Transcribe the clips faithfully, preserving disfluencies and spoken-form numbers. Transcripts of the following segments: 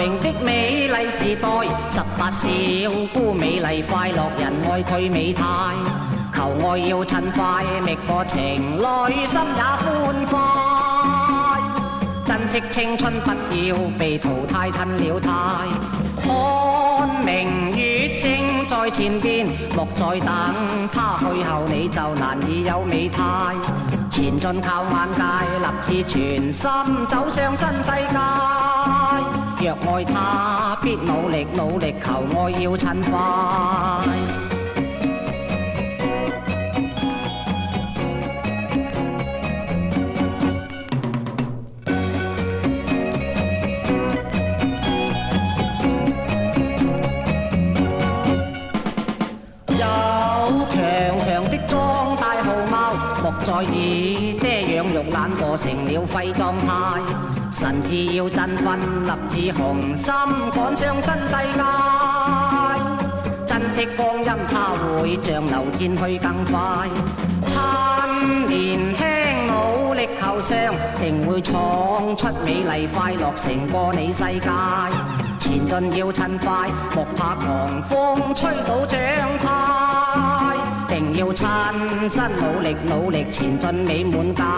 榮的美麗時代，十八小姑美麗快樂，人愛佢美態，求愛要趁快，覓個情內心也歡快，珍惜青春不要被淘汰褪了肽，看明月正在前邊，莫再等他去後你就難以有美態，前進靠眼界，立志全心走上新世界，若愛他必努力努力，求愛要趁快。莫再以爹養育懶惰成了廢狀態，神志要振奮，立志雄心趕上新世界，珍惜光陰它會像流箭去更快，趁年輕努力求上，定會闖出美麗快樂勝過你世界，前進要趁快，莫怕狂風吹倒掌態，定要親身努力努力前進美滿街。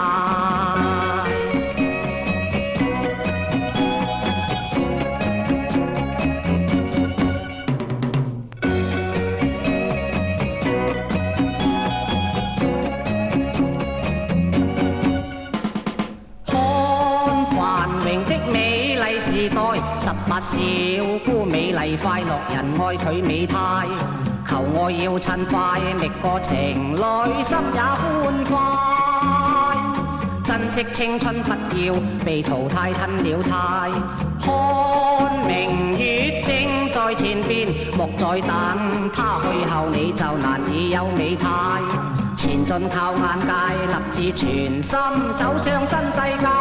看繁榮的美麗時代，十八小姑美麗快樂，人愛佢美態，求愛要趁快，覓個情內心也歡快，珍惜青春不要被淘汰褪了肽，看明月正在前邊，莫再等他去後你就難以有美態，前進靠眼界，立志全心走上新世界，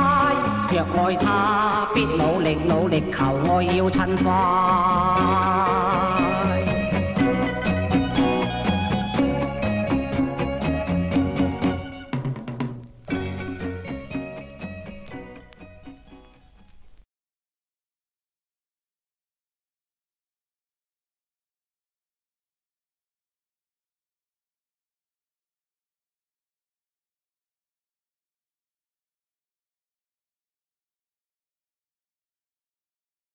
若愛他必努力努力，求愛要趁快。